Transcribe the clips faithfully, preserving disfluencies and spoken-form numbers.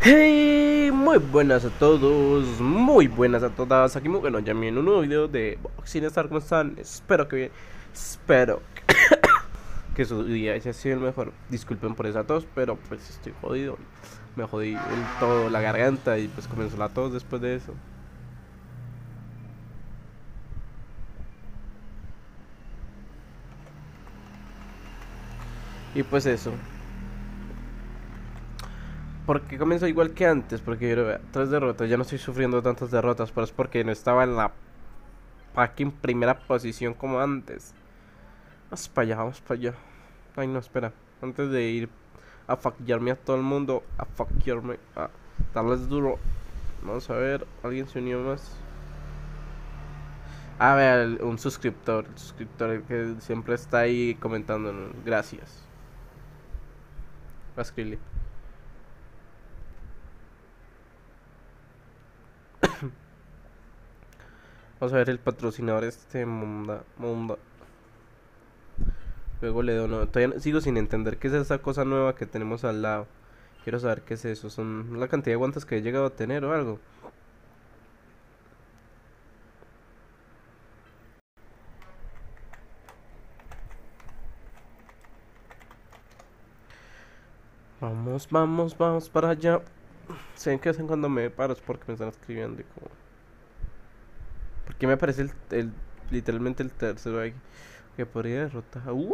Hey, muy buenas a todos, muy buenas a todas. Aquí muy bueno, ya en un nuevo video de Boxing Star. ¿Cómo están? Espero que bien, espero que su día haya sido el mejor. Disculpen por esa tos, pero pues estoy jodido. Me jodí el todo, la garganta, y pues comenzó la tos después de eso. Y pues eso. Porque comenzó igual que antes, porque yo vea, tres derrotas, ya no estoy sufriendo tantas derrotas, pero es porque no estaba en la fucking primera posición como antes. Vamos para allá, vamos para allá. Ay, no, espera. Antes de ir a fuckearme a todo el mundo, a fuckearme, a darles duro. Vamos a ver, alguien se unió más. A ver, un suscriptor, el suscriptor que siempre está ahí comentando. Gracias. Va a escribirle. Vamos a ver el patrocinador este Munda, Munda. Luego le dono. Todavía sigo sin entender qué es esa cosa nueva que tenemos al lado. Quiero saber qué es eso. Son la cantidad de guantes que he llegado a tener o algo. Vamos, vamos, vamos para allá. ¿Saben qué hacen cuando me paro? Es porque me están escribiendo y como... Porque me aparece el, el literalmente el tercero ahí que podría derrotar. ¡Uh!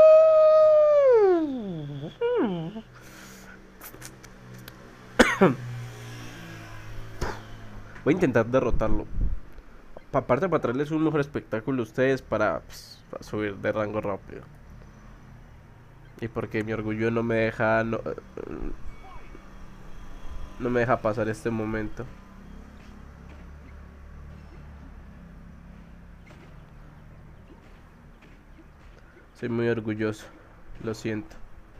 Voy a intentar derrotarlo. Aparte para traerles un mejor espectáculo a ustedes para, pues, para subir de rango rápido. Y porque mi orgullo no me deja no, no me deja pasar este momento. Soy muy orgulloso. Lo siento.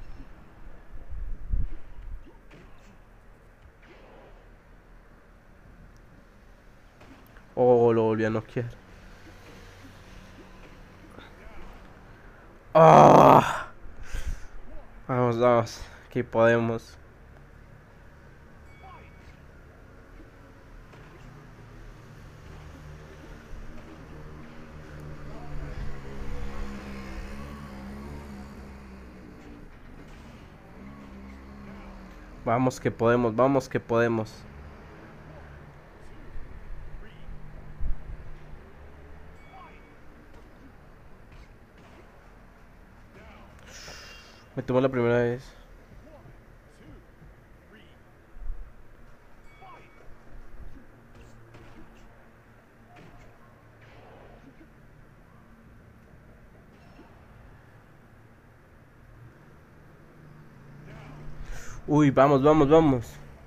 Oh, lo volví a noquear. ¡Oh! Vamos, vamos. Aquí podemos. Vamos que podemos, vamos que podemos. Me tomó la primera vez. Uy, vamos, vamos, vamos.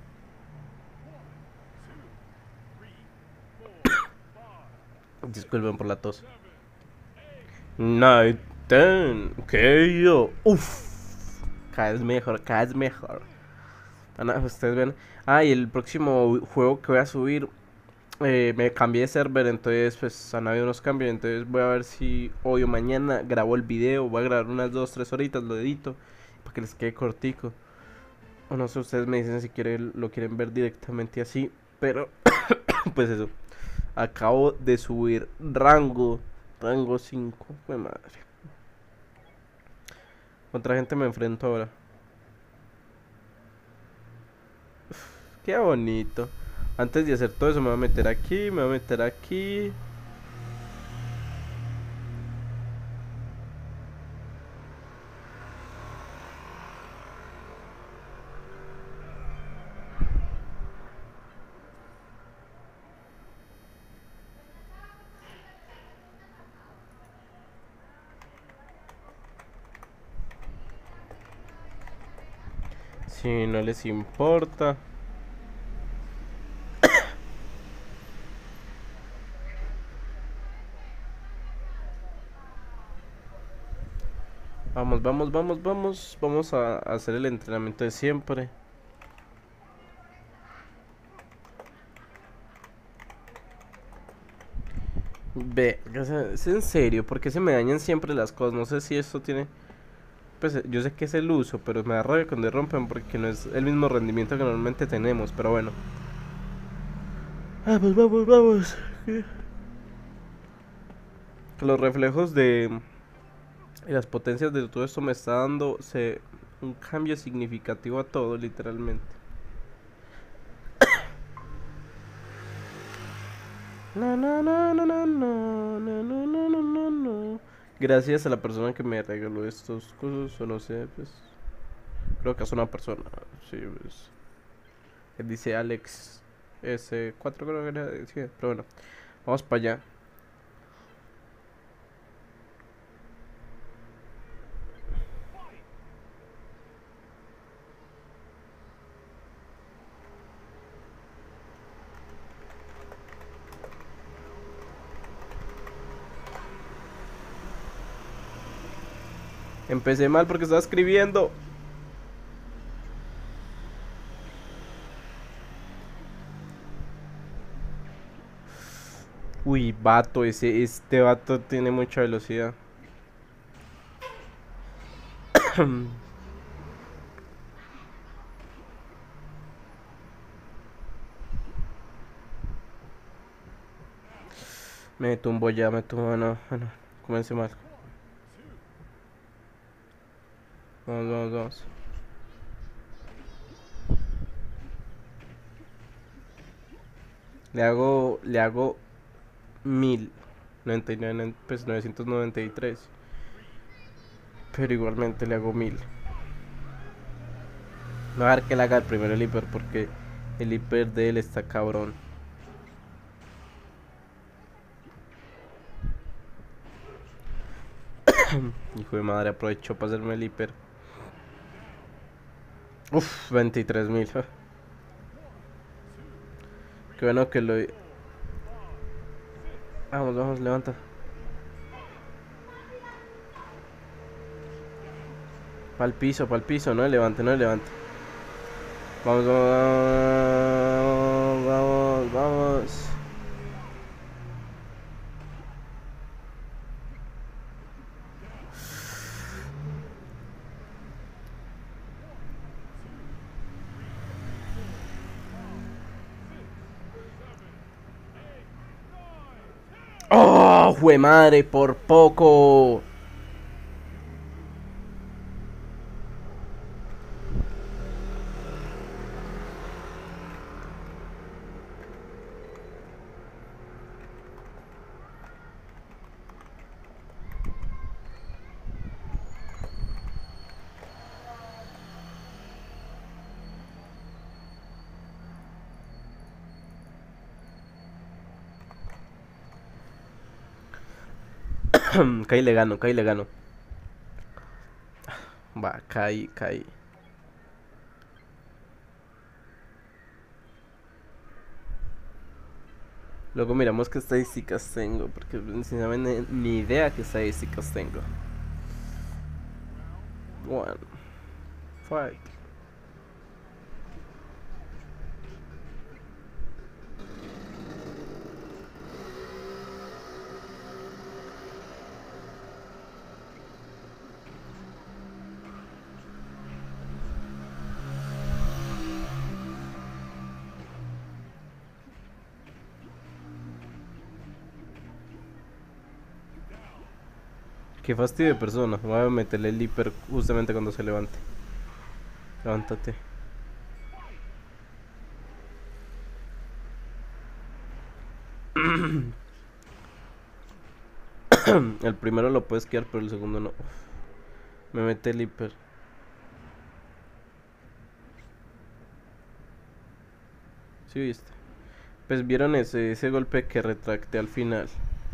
Disculpen por la tos. Night ten. Que yo. Uf. Cada vez mejor, cada vez mejor. Ana, ustedes ven. Ah, y el próximo juego que voy a subir. Eh, me cambié de server, entonces pues han habido unos cambios. Entonces voy a ver si hoy o mañana grabo el video. Voy a grabar unas dos tres horitas, lo edito para que les quede cortico. O no sé, ustedes me dicen si quieren, lo quieren ver directamente así. Pero pues eso. Acabo de subir rango. Rango cinco. Fue madre. Contra gente me enfrento ahora. Qué bonito. Antes de hacer todo eso me voy a meter aquí, me voy a meter aquí. Si no les importa. Vamos, vamos, vamos, vamos. Vamos a hacer el entrenamiento de siempre. Ve, es en serio, ¿por qué se me dañan siempre las cosas? No sé si esto tiene Pues yo sé que es el uso, pero me da rabia cuando rompen porque no es el mismo rendimiento que normalmente tenemos, pero bueno. Vamos, vamos, vamos. Los reflejos de y las potencias de todo esto me está dando se, un cambio significativo a todo, literalmente. No, no, no, no, no, no, no, no, no, no, no, no. Gracias a la persona que me regaló estos cosas, o no sé, pues. Creo que es una persona, sí, pues. Dice Alex S cuatro, creo que era, sí, pero bueno, vamos para allá. Empecé mal porque estaba escribiendo. Uy, vato, ese, este vato tiene mucha velocidad. Me tumbo ya, me tumbo, no, bueno, comencé mal. Vamos, vamos, vamos. Le hago, le hago mil noventa y nueve, pues novecientos noventa y tres. Pero igualmente le hago mil. No voy a dar que le haga el primero el hiper porque el hiper de él está cabrón. Hijo de madre, aprovechó para hacerme el hiper. Uff, veintitrés mil. Qué bueno que lo... Vamos, vamos, levanta. Pa'l piso, pa'l piso, no levante, no levante. Vamos, vamos, vamos, vamos. ¡Oh, jue madre! Por poco. Caí le gano, caí le gano. Va, caí, caí. Luego miramos qué estadísticas tengo, porque sinceramente ni idea qué estadísticas tengo. One, fight. Qué fastidio de persona. Voy a meterle el hiper justamente cuando se levante. Levántate. El primero lo puedes quedar, pero el segundo no. Uf. Me mete el hiper. ¿Sí viste? Pues vieron ese, ese golpe que retracté al final.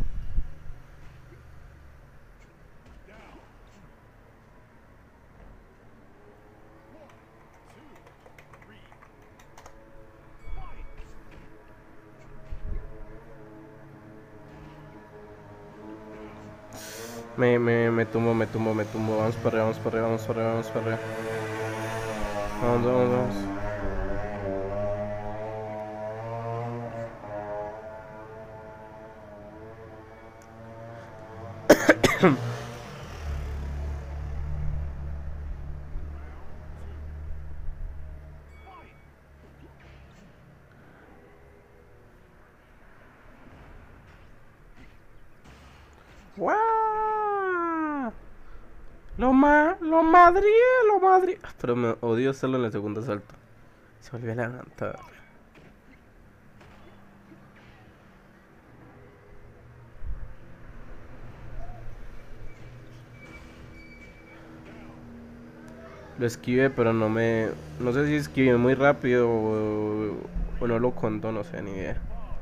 Me, me, me tumbo, me tumbo, me tumbo. Vamos para arriba, vamos para arriba, vamos para arriba, vamos para arriba. Vamos, vamos, vamos. ¡Guau! Lo ma... Lo madrié, lo madrié. Pero me odio hacerlo en el segundo salto. Se volvió a levantar. Lo esquivé, pero no me... No sé si esquivé muy rápido o, o no lo contó, no sé, ni idea.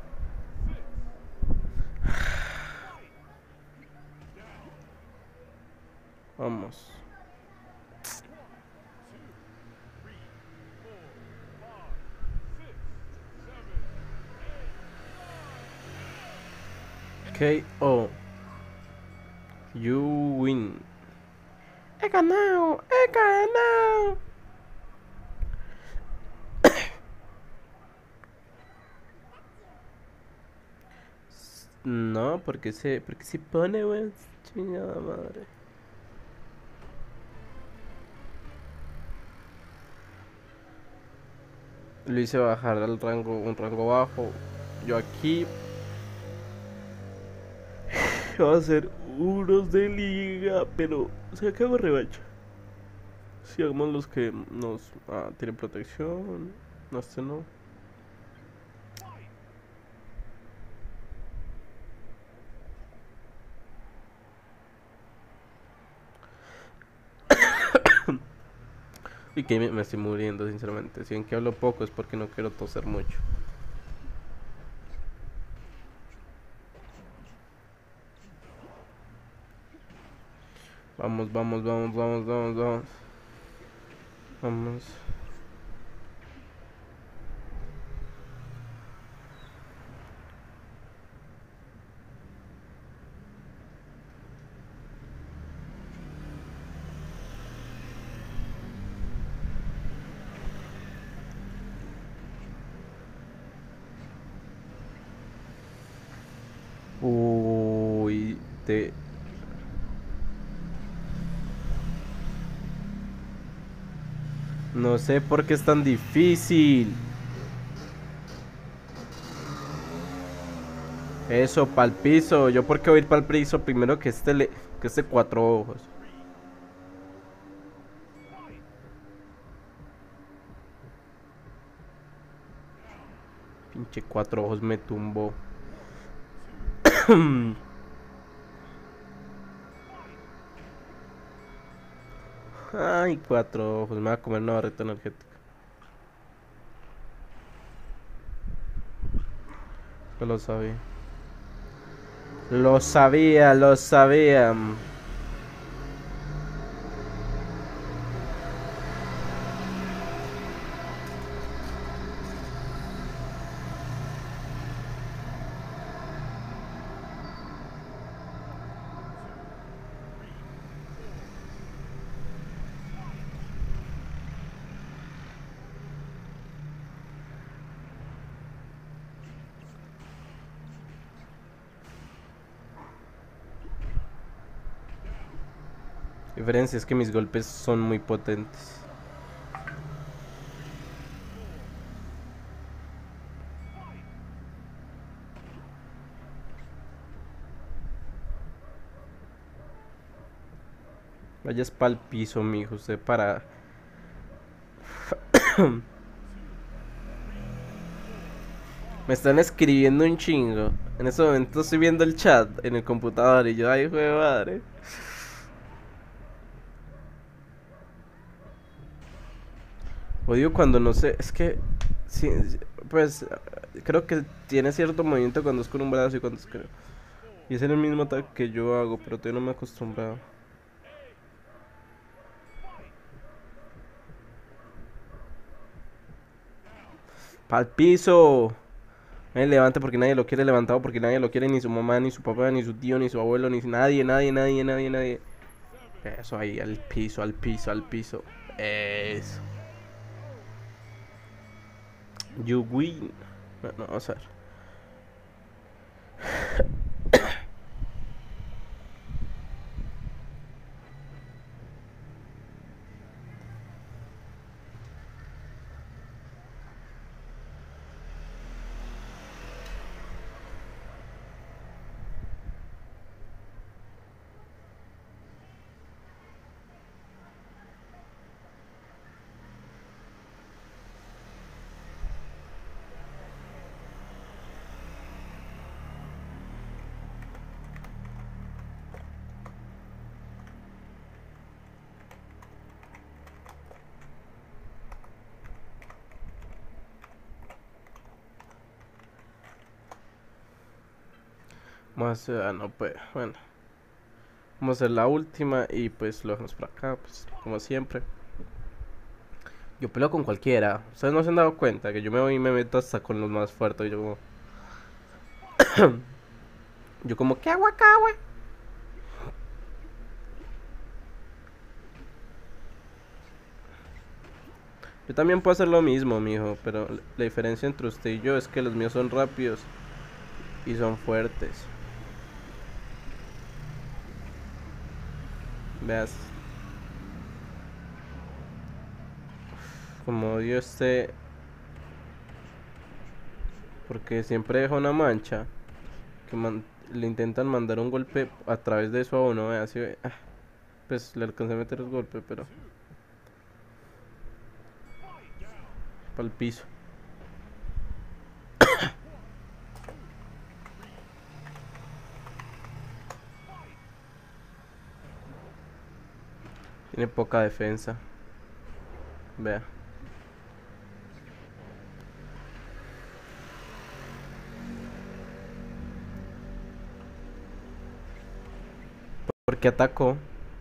Vamos. K O. You win. He ganado, he ganado. No, porque se, porque se pone, wey. Chingada madre. Lo hice bajar al rango, un rango bajo. Yo aquí va a ser unos de liga, pero se acabó revancha. Si hagamos los que nos ah, tienen protección, no este no. Y que me, me estoy muriendo, sinceramente. Si ven que hablo poco es porque no quiero toser mucho. Vamos, vamos, vamos, vamos, vamos, vamos. Vamos. Uy, te... No sé por qué es tan difícil. Eso, pa'l piso. Yo por qué voy a ir pa'l piso primero que este le... que este cuatro ojos. Pinche cuatro ojos me tumbó. Ay, cuatro ojos. Me va a comer una barrita energética. Yo lo sabía. Lo sabía, lo sabía. La diferencia es que mis golpes son muy potentes. Vayas pa'l piso, mijo, usted para... Me están escribiendo un chingo. En este momento estoy viendo el chat en el computador y yo, ay, hijo de madre. Odio cuando no sé, es que... Sí, pues creo que tiene cierto movimiento cuando es con un brazo y cuando es con... Y es en el mismo ataque que yo hago, pero todavía no me he acostumbrado. ¡Pa'l piso! Nadie levante porque nadie lo quiere levantado, porque nadie lo quiere, ni su mamá, ni su papá, ni su tío, ni su abuelo, ni nadie, nadie, nadie, nadie, nadie. Eso ahí, al piso, al piso, al piso. Eso. You win. No, no, vamos a ver. Más, ah, no, pues, bueno. Vamos a hacer la última y pues lo dejamos por acá, pues, como siempre. Yo peleo con cualquiera. Ustedes no se han dado cuenta que yo me voy y me meto hasta con los más fuertes. Yo como... yo como, ¿qué hago acá, güey? Yo también puedo hacer lo mismo, mijo, pero la diferencia entre usted y yo es que los míos son rápidos y son fuertes. Veas. Como odio este... porque siempre deja una mancha. Que man... le intentan mandar un golpe a través de eso a uno, veas. Si... ah, pues le alcancé a meter el golpe, pero... para el piso. Tiene poca defensa. Vea. Porque atacó.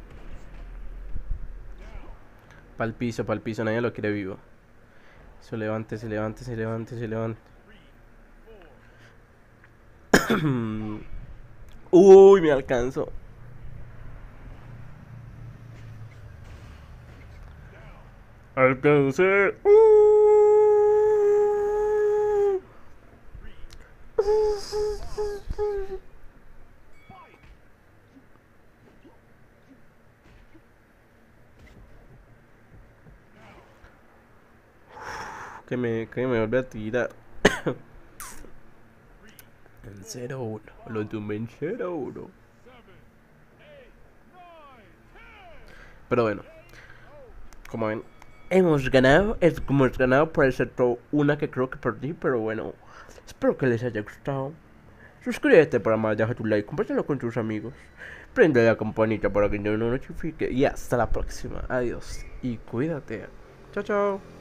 Pa'l piso, pa'l piso, nadie lo quiere vivo. Se levante, se levante, se levante, se levante. Uy, me alcanzó. Alcancé. Que me, que me vuelve a tirar. En cero uno. Lo tumbé en cero uno. Pero bueno. Como ven, hemos ganado. Es como hemos ganado por excepto una que creo que perdí. Pero bueno. Espero que les haya gustado. Suscríbete para más, deja tu like, compártelo con tus amigos. Prende la campanita para que no nos notifique. Y hasta la próxima. Adiós. Y cuídate. Chao, chao.